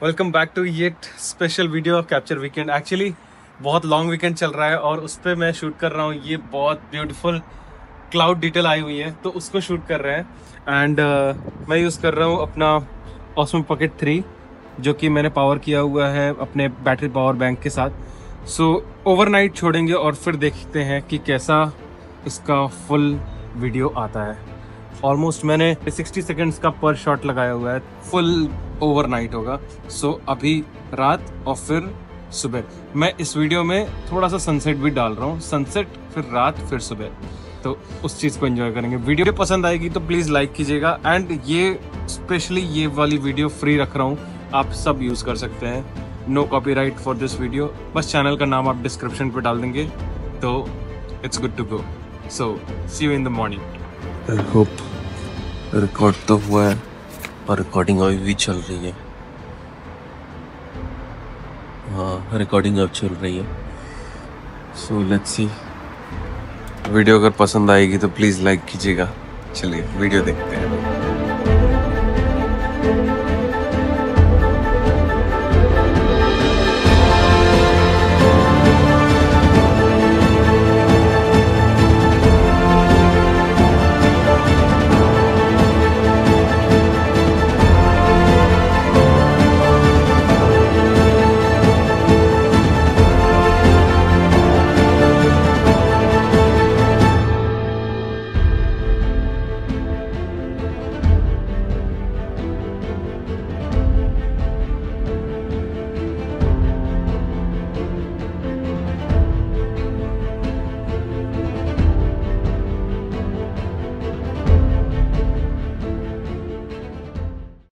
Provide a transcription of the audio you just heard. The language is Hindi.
वेलकम बैक टू ये special video capture weekend. Actually बहुत लॉन्ग वीकेंड चल रहा है और उस पर मैं शूट कर रहा हूँ। ये बहुत ब्यूटीफुल क्लाउड डिटेल आई हुई है तो उसको शूट कर रहे हैं। एंड मैं यूज़ कर रहा हूँ अपना Osmo Pocket 3 जो कि मैंने पावर किया हुआ है अपने बैटरी पावर बैंक के साथ। सो ओवरनाइट छोड़ेंगे और फिर देखते हैं कि कैसा इसका फुल वीडियो आता है। ऑलमोस्ट मैंने 60 सेकंड्स का पर शॉट लगाया हुआ है, फुल ओवरनाइट होगा। सो अभी रात और फिर सुबह। मैं इस वीडियो में थोड़ा सा सनसेट भी डाल रहा हूँ, सनसेट फिर रात फिर सुबह, तो उस चीज़ को एंजॉय करेंगे। वीडियो पसंद आएगी तो प्लीज़ लाइक कीजिएगा। एंड ये स्पेशली ये वाली वीडियो फ्री रख रहा हूँ, आप सब यूज़ कर सकते हैं। No copyright for this video. बस चैनल का नाम आप डिस्क्रिप्शन पे डाल देंगे तो it's good to go. So see you in the morning. I hope record तो हुआ है और रिकॉर्डिंग अभी भी चल रही है। हाँ, रिकॉर्डिंग अब चल रही है। So let's see. वीडियो अगर पसंद आएगी तो प्लीज़ लाइक कीजिएगा। चलिए वीडियो देखते हैं।